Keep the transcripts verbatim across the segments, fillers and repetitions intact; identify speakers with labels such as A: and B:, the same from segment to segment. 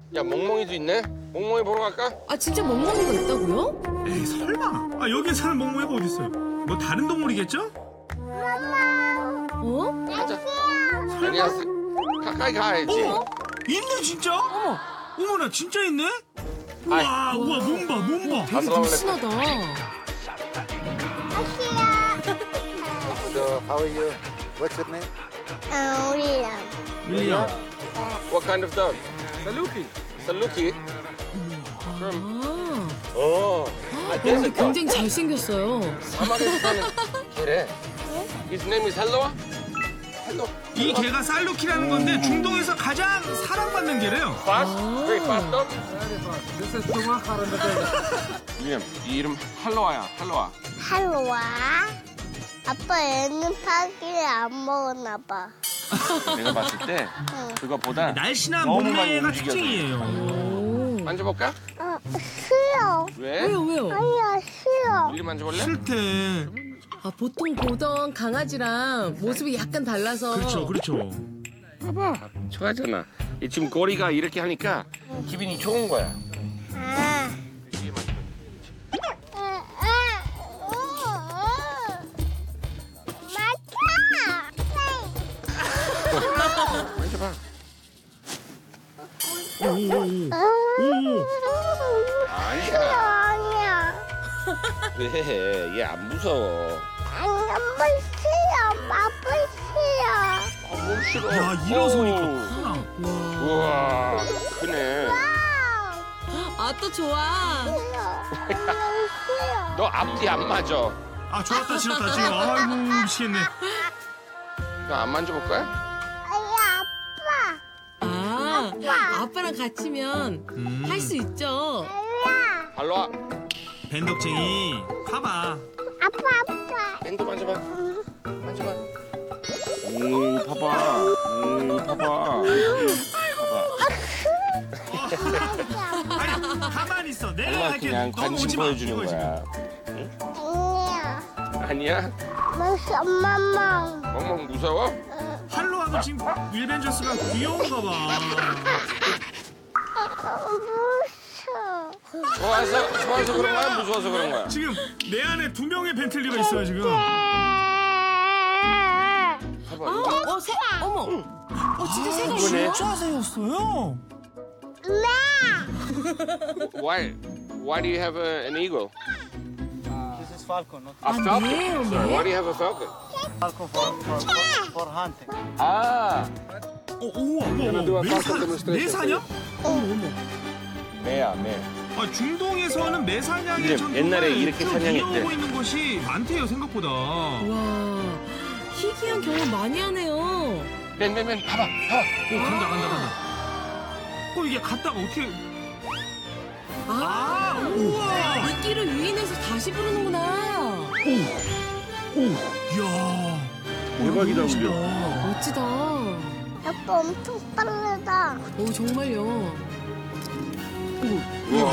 A: 야, 멍멍이도 있네. 멍멍이 보러 갈까?
B: 아 진짜 멍멍이가 있다고요?
C: 에이 설마. 아 여기 사는 멍멍이가 어디 있어요? 뭐 다른 동물이겠죠?
B: 어?
A: 가자. 아니야, 가까이 가야지.
C: 어? 있네 진짜?
B: 어머.
C: 어머나 진짜 있네? 우와 우와 몸 봐 몸 봐.
B: 되게 늘씬하다.
D: So, how are you? What's your name?
E: 아, 우리랑.
C: 윌리엄.
A: What kind of dog? Saluki. Saluki?
B: 아,
A: 어. 아,
B: 어,
A: desert dog.
B: 굉장히 잘생겼어요.
A: 사막에서 사는 개래. His name is Hello? Hello.
C: 이 개가 살루키라는 건데 중동에서 가장 사랑받는 개래요.
A: Fast? Very fast dog?
F: This is Tumakar in the desert.
A: 윌리엄, 이 이름 할로아야, 할로아.
E: 할로와. 아빠 얘는 파기를 안 먹었나 봐.
A: 내가 봤을 때 그거보다
C: 날씬한
A: 너무 많이
C: 몸매가
A: 움직여서.
C: 특징이에요.
B: 오.
A: 만져볼까?
E: 어, 싫어.
A: 왜?
B: 왜요 왜요?
E: 아니야, 싫어.
A: 윌리 만져볼래?
C: 싫대.
B: 아 보통 보던 강아지랑 모습이 약간 달라서.
C: 그렇죠 그렇죠.
A: 봐봐, 좋아하잖아. 이 지금 꼬리가 이렇게 하니까 기분이 좋은 거야.
E: 아.
A: 만져봐.
C: 오오오.
A: 아니야.
E: 아니야.
A: 왜? 얘 안 무서워.
E: 아빠 싫어. 아빠 싫어.
A: 아, 뭘 싫어.
C: 야 일어서니까
A: 어우.
C: 크구나.
A: 우와, 크네.
B: 아 또 좋아.
E: 싫어. 싫어.
A: 너 앞뒤 안 맞아.
C: 아 좋았다 싫었다 지금. 아이고 미치겠네.
A: 너 안 만져볼 거야?
E: 아니, 아빠.
B: 아 아빠랑 같이면
C: 음.
B: 할 수 있죠.
E: 아니야.
A: 할로아,
C: 밴덕쟁이 가봐.
E: 아빠, 아빠.
A: 밴드 만져봐. 만져봐. 음, 봐봐. 음, 봐봐. 봐봐.
C: 아니 가만히 있어. 내가
A: 엄마
C: 할게.
A: 그냥
C: 너무
A: 관심
C: 오지 마.
A: 보여주는
C: 이거 지금.
A: 거야.
E: 아니야.
A: 아니야?
E: 무슨 엄마마.
A: 멍멍 무서워?
C: 할로하고 지금 윌벤저스가 귀여운가 봐.
E: 무서워.
A: 좋아서, 좋아서 그런 거야? 무서워서 그런 거야?
C: 지금 내 안에 두 명의 벤틀리가 있어요 지금.
A: 봐봐,
B: 어,
A: 여기.
B: 어, 새, 어머. 어, 진짜 새가
A: 이거네.
B: 있어요?
C: 진짜 새였어요.
A: Why, why do you have a, an eagle?
F: This is falcon, not
A: A falcon?
B: 네,
A: Sorry,
B: 네.
A: why do you have a falcon?
F: falcon for, for, for, for hunting.
A: 아,
C: 어, 우와,
A: Gonna do
C: 우와,
A: a
C: 매사,
A: falcon demonstration
C: 매사냥?
A: 매야, 매.
C: 아, 중동에서는 매사냥의
A: 이제
C: 전통을
A: 옛날에 이렇게
C: 쭉
A: 사냥했대.
C: 이어오고 있는 곳이 많대요 생각보다.
B: 와, 희귀한 경험 많이 하네요.
A: 맨, 맨, 맨, 봐봐, 봐봐.
C: 오, 간다, 간다, 간다. 어, 이게 갔다가 어떻게?
B: 아,
C: 아, 우와.
B: 미끼를 유인해서 다시 부르는구나.
C: 오, 이야.
A: 대박이다,
C: 멋있다.
A: 우리.
B: 멋지다.
E: 아빠 엄청 빠르다.
B: 오, 정말요.
A: 우와.
B: 우와.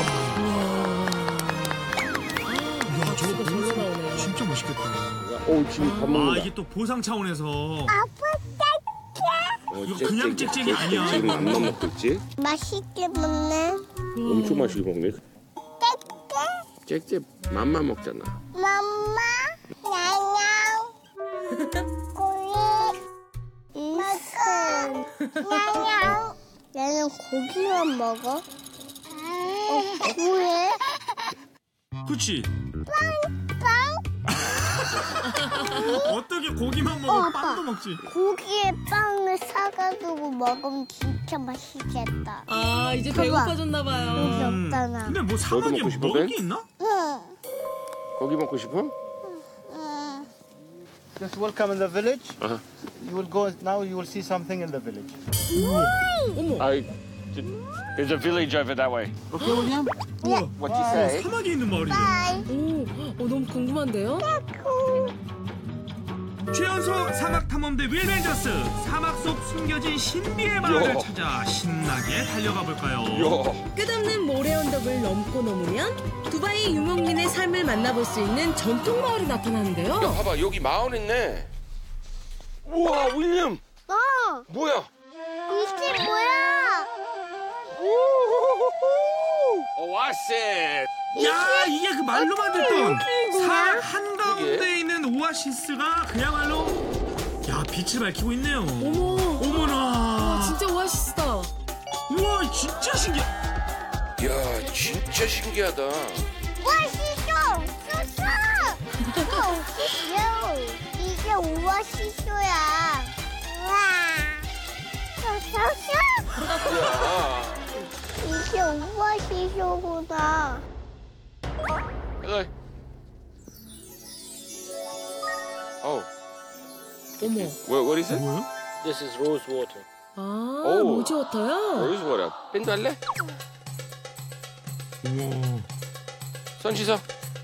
C: 야, 저거
B: 박수가 절로
C: 보니까
B: 나오네요.
C: 진짜 멋있겠다.
A: 오, 지금 밥
C: 아,
A: 먹는다.
C: 이게 또 보상 차원에서.
E: 아빠
A: 어,
C: 이거 그냥 짹짹이 아니야.
A: 지금 안만 먹고 있지?
E: 맛있게 먹네.
A: 엄청 맛있게 먹네. 짹짹 맘만 먹잖아.
E: 맘마, 냥냥, 고기, 이승, 냥냥. 얘는 고기만 먹어? 어, 왜?
C: 그치?
E: 빵?
C: 어떻게 고기만
E: 어,
C: 먹어?
E: 아빠.
C: 빵도 먹지.
E: 고기에 빵을 사가지고 먹으면 진짜 맛있겠다.
B: 아, 이제
E: 그거.
B: 배고파졌나봐요.
E: 여기
C: 음.
E: 없잖아.
C: 근데 뭐 사막에
A: 먹고 싶어,
C: 먹을
A: Ben?
C: 게 있나?
E: 응.
A: 고기 먹고 싶어?
E: 응.
F: Just welcome in the village.
A: Uh-huh.
F: You will go now. You will see something in the village.
A: I, there's a village over that way.
F: Okay, William.
C: 우와.
A: What you say?
C: 사막에 있는 마을이래.
E: 바이.
B: 오, 어, 너무 궁금한데요?
C: 최연소 사막 탐험대 윌벤저스 사막 속 숨겨진 신비의 마을을
A: 야.
C: 찾아 신나게 달려가 볼까요?
A: 야,
B: 끝없는 모래 언덕을 넘고 넘으면 두바이 유목민의 삶을 만나볼 수 있는 전통 마을이 나타나는데요.
A: 야, 봐봐, 여기 마을 있네. 우와, 윌리엄.
E: 어,
A: 뭐야?
E: 이게 뭐야?
A: 우후. 오아시스.
C: 야, 이게 그 말로만 듣던
E: 여기
C: 산 한가운데
A: 이게?
C: 있는 오아시스가 그야말로 야, 빛을 밝히고 있네요.
B: 어머.
C: 어머나.
B: 와, 진짜 오아시스다.
C: 우와, 진짜 신기해.
A: 야, 진짜 신기하다.
E: 오아시쇼! 쏘쏘! 오아시쇼! 이게 오아시쇼야. 우와! 쏘쏘쏘!
A: 야.
E: 이게 오아시쇼구나.
A: Hello. Oh,
B: 어머.
A: what, what is it?
C: 뭐야?
F: This is rose water.
B: 아,
A: 오.
B: 로즈워터요?
A: Rose water. 밴드 할래?
C: 우와.
A: 손 씻어.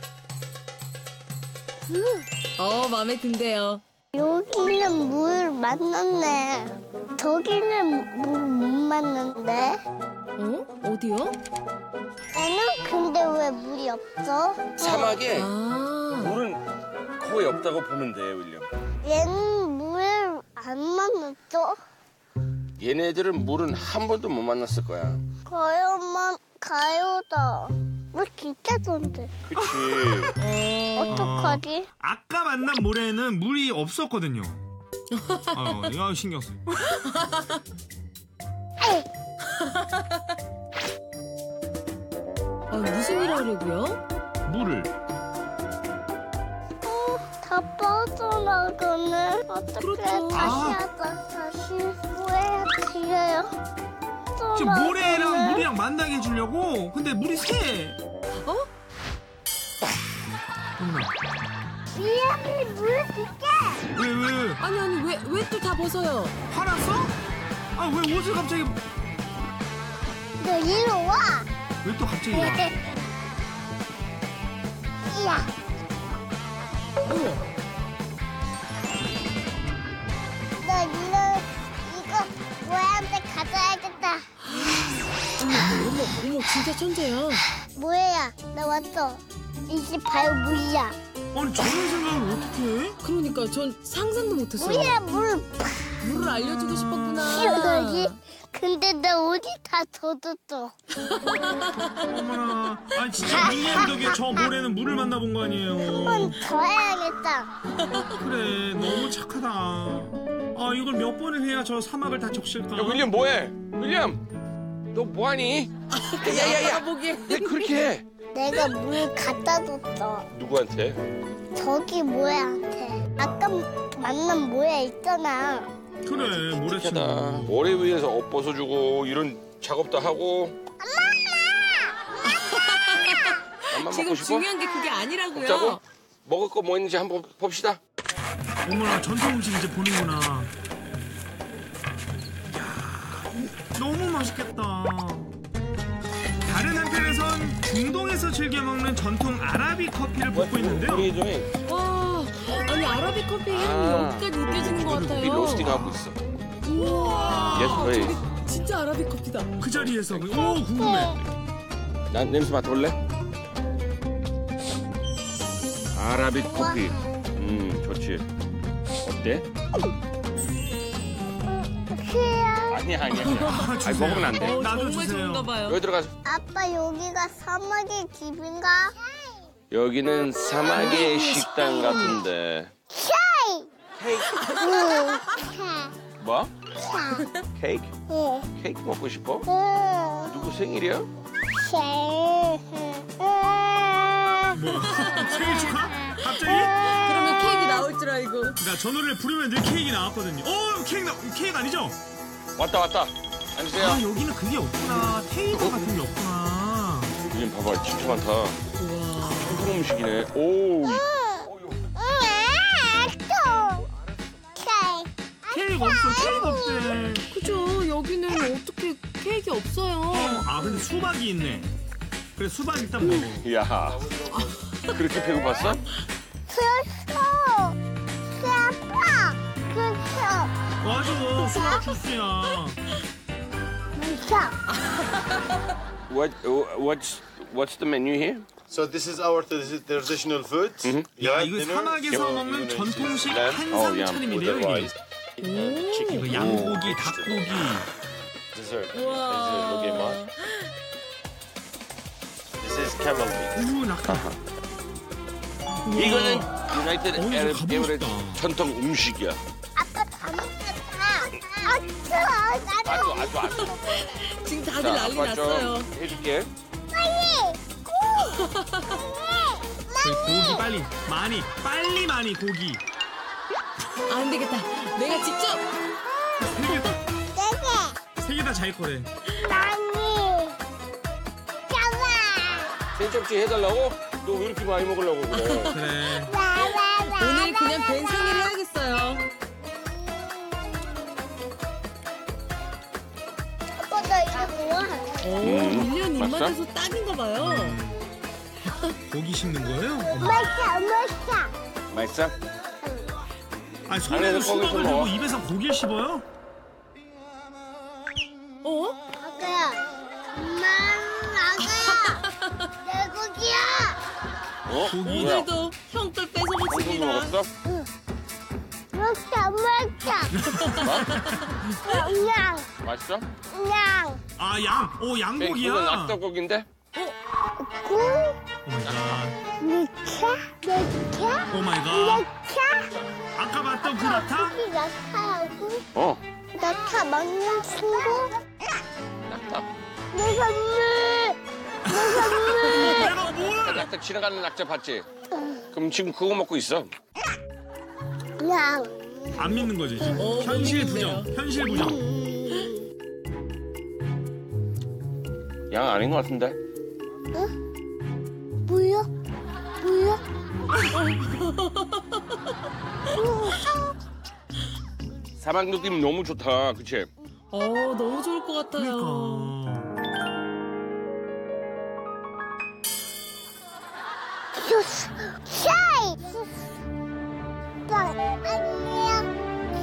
B: 어, 마음에 든대요.
E: 여기는 물 만났네. 저기는 물 못 만났는데.
B: 어? 어디요?
E: 얘는 근데 왜 물이 없어?
A: 사막에
B: 아,
A: 물은 거의 없다고 보면 돼, 윌리엄.
E: 얘는 물 안 만났어?
A: 얘네들은 물은 한 번도 못 만났을 거야.
E: 가요만 가요다. 물 진짜 좋은데.
A: 그치.
E: 어떡하지?
C: 아까 만난 모래는 물이 없었거든요. 어, 이거 신경 써.
B: 아, 무슨 일 하려고요?
C: 물을.
E: 어, 다 빠져나가네. 어떻게
B: 그렇죠.
E: 다시
C: 아.
E: 하자. 다시 뭐해야 돼요?
C: 지금 모래랑 물이랑 만나게 해주려고. 근데 물이 새.
B: 어?
C: 어머나.
E: 미안해, 물 줄게.
C: 왜 왜?
B: 아니, 아니, 왜, 왜 또 다 벗어요?
C: 화났어? 아, 왜 옷을 갑자기
E: 너 이리 와.
C: 왜 또 갑자기 와?
E: 이야.
B: 어머.
E: 너 이거 이거 뭐야한테 가져야겠다.
B: 어머, 어머, 진짜 천재야.
E: 뭐야? 나 왔어. 이게 바로 물이야.
C: 아니, 저런 생각을 어떻게 해?
B: 그러니까 전 상상도 못했어요.
E: 물이야 물.
B: 물을 알려주고 싶었구나.
E: 시원하지? 근데 나 옷이 다 젖었어.
C: 어머나. 아니, 진짜 윌리엄 덕에 저 모래는 물을 만나본 거 아니에요.
E: 한 번 더 해야겠다.
C: 그래, 너무 착하다. 아, 이걸 몇 번을 해야 저 사막을 다 적실까?
A: 야, 윌리엄 뭐해? 윌리엄, 너 뭐하니? 야야야,
B: 보기에.
A: 왜 그렇게 해?
E: 내가 물 갖다 줬어.
A: 누구한테?
E: 저기 모야한테. 아까 만난 모야 있잖아.
C: 그래, 모래 치는
A: 하다.
C: 거.
A: 모래 위에서 옷 벗어주고 이런 작업도 하고. 엄마
B: 지금
A: 먹고 싶어?
B: 중요한 게 그게 아니라고요.
A: 먹자고? 먹을 거 뭐 있는지 한번 봅시다.
C: 어머나, 전통 음식 이제 보는구나. 이야, 너무 맛있겠다. 다른 한편에선 중동에서 즐겨 먹는 전통 아라비 커피를 볶고 있는데요.
A: 우리 좀
B: 와, 아니, 아라비 커피 향이
A: 아,
B: 여기까지 느껴지는 것
A: 우리
B: 같아요.
A: 로스팅 하고 있어.
B: 우와,
A: Yes, please.
B: 저기 진짜 아라비 커피다.
C: 그 자리에서 그- 오, 궁금해.
A: 난 냄새 맡아볼래? 아라비 커피. 음, 좋지. 어때?
E: 그야.
A: 아니야, 아니야. 아니야.
C: 아,
A: 아니,
C: 주세요.
A: 먹으면 안 돼.
B: 어,
C: 나도
B: 정말
C: 주세요.
B: 좋은가 봐요.
A: 여기 들어가서.
E: 아빠 여기가 사막의 집인가?
A: 여기는 사막의 식당 같은데.
E: 케이. 응.
A: 뭐?
E: 차.
A: 케이크?
E: 응.
A: 케이크 먹고 싶어?
E: 응.
A: 누구 생일이야?
E: 케이.
C: 뭐, 생일 축하? 갑자기?
B: 그러면 케이크 나올 줄 알고.
C: 나 저 노래를 부르면 늘 케이크 나왔거든요. 어, 케이크, 나, 케이크 아니죠?
A: 왔다, 왔다. 앉으세요.
C: 아, 여기는 그게 없구나. 테이블 같은 게 없구나.
A: 여긴 봐봐, 진짜 많다.
B: 우와.
A: 한국 음식이네. 오.
C: 케이크 없어, 케이크 없대.
B: 그죠? 여기는 어떻게 케이크 없어요.
C: 아, 근데 수박이 있네. 그래, 수박 일단 먹어.
A: 야. 그렇게 배고팠어?
C: 맞아, 수박 주스야.
A: What, what's, what's the menu here?
G: So this is our tradi- traditional food.
C: 야,
G: Yeah,
C: 이거
G: dinner.
C: 사막에서
G: Yep.
C: 먹는
G: Even
C: 전통식
G: lamb
A: 어,
C: 한상
A: 야,
C: 차림이래요,
G: with the
C: 이게.
G: rice and chicken.
C: 이거 양고기, 닭고기.
G: Dessert.
B: 우와.
G: Is it okay, Ma?
A: This is camel meat.
C: 우 낙타.
A: 이거는 유나이티드
C: 어, 이거
A: 에럽
C: 가보고
A: 에미레이트
C: 싶다.
A: 전통 음식이야.
E: 아빠 다 먹었다. 아, 추워.
A: 아주 아주 아주.
B: 지금 다들
A: 자,
B: 난리
A: 아빠
B: 났어요.
A: 좀 해줄게.
C: 저희 고기 빨리 많이 빨리 많이 고기.
B: 안 되겠다. 내가 직접.
C: 세 개 다 자기 거래.
E: 많이. 잡아.
A: 생참치 해달라고? 너 왜 이렇게 많이 먹으려고 그래?
C: 그래.
B: 오늘 그냥 벤 생일 해야겠어요.
E: 아빠 나 이거 좋아.
B: 오,
A: 음,
B: 일 년
A: 맛있어?
B: 입맛에서 딱인가 봐요.
C: 고기 씹는 거예요?
E: 맛있어, 맛있어.
A: 맛있어?
C: 아 손에서
A: 안에서
C: 수박을
A: 거기서
C: 들고
A: 먹어.
C: 입에서 고기를 씹어요?
B: 어?
E: 아가야. 엄마, 아가야. 내 고기야.
A: 어?
C: 고기.
A: 뭐야?
B: 오늘도 형 걸 뺏어
A: 한국
B: 먹습니다.
A: 먹었어?
E: 맛있어, 맛있어. 그냥,
A: 맛있어?
E: 그냥.
C: 아 양. 오
A: 이거는
C: 양고기야.
A: 낙떡고기인데?
E: 구,
C: 오마이갓.
E: 미차, 미차,
C: 오마이갓.
E: 미차.
C: 아까 봤던 그 낙타?
E: 고기 낙타하고
A: 어.
E: 낙타 먹는 친구.
A: 낙떡.
E: 내 선물. 내 선물.
C: 내가 뭘?
A: 낙떡 지나가는 낙자 봤지? 그럼 지금 그거 먹고 있어.
E: 그냥.
C: 안 믿는 거지 지금.
B: 어, 못
C: 현실
B: 믿는데요.
C: 부정. 현실 부정.
A: 양 아닌 것 같은데?
E: 뭐야? 뭐야?
A: 사막 느낌 너무 좋다, 그치?
B: 어, 너무 좋을 것 같아요.
C: 그러니까.
E: 주스. 샤이. 빵. 안녕.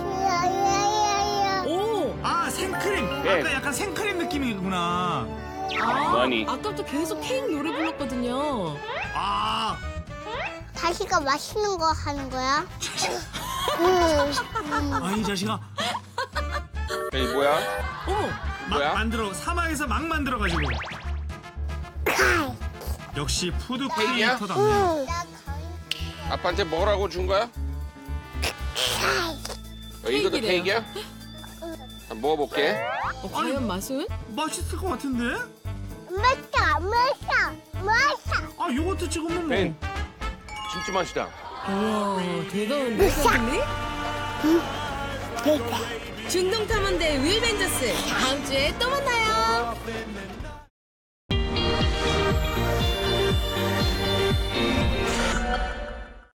E: 야야야야.
B: 오!
C: 아 생크림.
A: 네.
C: 아까 약간 생크림 느낌이구나.
B: 아,
A: 많이.
B: 아까부터 계속 케이크 노래 불렀거든요.
C: 아
E: 다시가 맛있는 거 하는 거야? 응.
C: 아이 자식아
A: 이 뭐야?
B: 어머!
C: 막
A: 뭐야?
C: 만들어 사막에서 막 만들어 가지고. 역시 푸드
A: 케이크야?
C: 크리에이터답네.
E: 응.
A: 아빠한테 뭐라고 준 거야? 어, 이것도
B: 케이크래요.
A: 케이크야? 한번 먹어볼게.
B: 어, 과연 맛은?
C: 맛있을 것 같은데?
E: 맛있어, 맛있어, 맛있어.
C: 아 요거트 찍으면 뭐.
A: 벤, 진짜 맛있다.
B: 우와, 대단한데, 선생님? 중동 탐험대 윌벤저스 다음 주에 또 만나요.